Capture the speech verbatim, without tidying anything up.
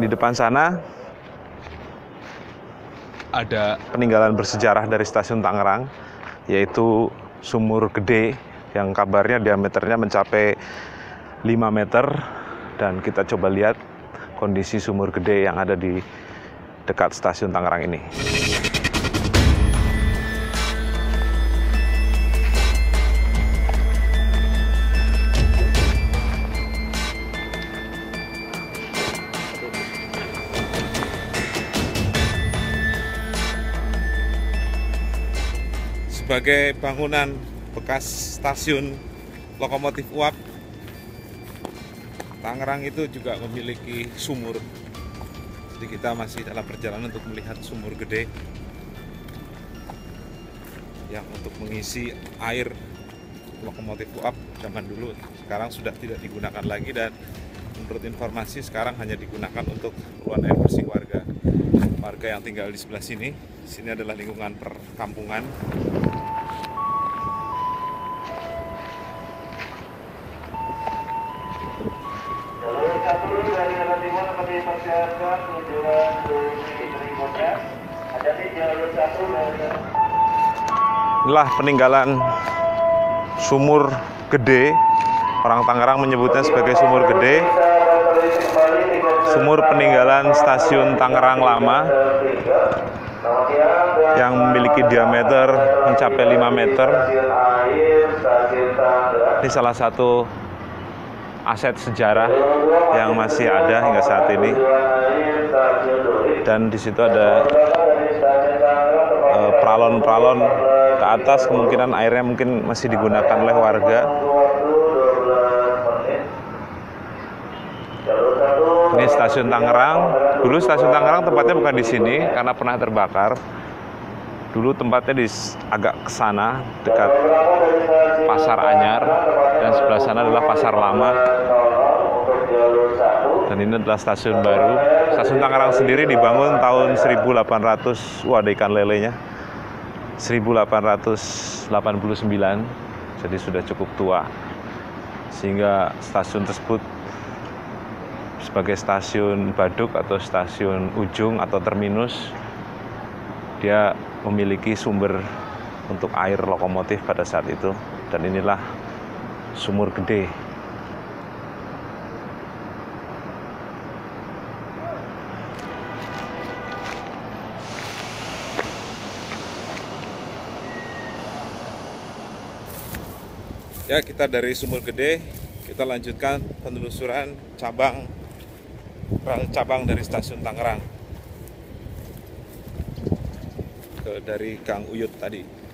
Di depan sana ada peninggalan bersejarah dari stasiun Tangerang, yaitu sumur gede yang kabarnya diameternya mencapai lima meter. Dan kita coba lihat kondisi sumur gede yang ada di dekat stasiun Tangerang ini. Sebagai bangunan bekas stasiun lokomotif uap, Tangerang itu juga memiliki sumur. Jadi kita masih dalam perjalanan untuk melihat sumur gede yang untuk mengisi air lokomotif uap zaman dulu. Sekarang sudah tidak digunakan lagi, dan menurut informasi sekarang hanya digunakan untuk keperluan air bersih warga. Warga yang tinggal di sebelah sini. Sini adalah lingkungan perkampungan. Inilah peninggalan sumur gede. Orang Tangerang menyebutnya sebagai sumur gede. Sumur peninggalan stasiun Tangerang lama yang memiliki diameter mencapai lima meter. Ini salah satu aset sejarah yang masih ada hingga saat ini. Dan di situ ada uh, pralon-pralon ke atas, kemungkinan airnya mungkin masih digunakan oleh warga. Ini stasiun Tangerang. Dulu stasiun Tangerang tempatnya bukan di sini karena pernah terbakar. Dulu tempatnya di agak ke sana, dekat Pasar Anyar, dan sebelah sana adalah Pasar Lama. Dan ini adalah stasiun baru. Stasiun Tangerang sendiri dibangun tahun seribu delapan ratus, wah ada ikan lelenya, seribu delapan ratus delapan puluh sembilan, jadi sudah cukup tua. Sehingga stasiun tersebut sebagai stasiun baduk atau stasiun ujung atau terminus, dia memiliki sumber untuk air lokomotif pada saat itu. Dan inilah sumur gede. Ya, kita dari sumur gede, kita lanjutkan penelusuran cabang cabang dari stasiun Tangerang ke dari Gang Uyut tadi.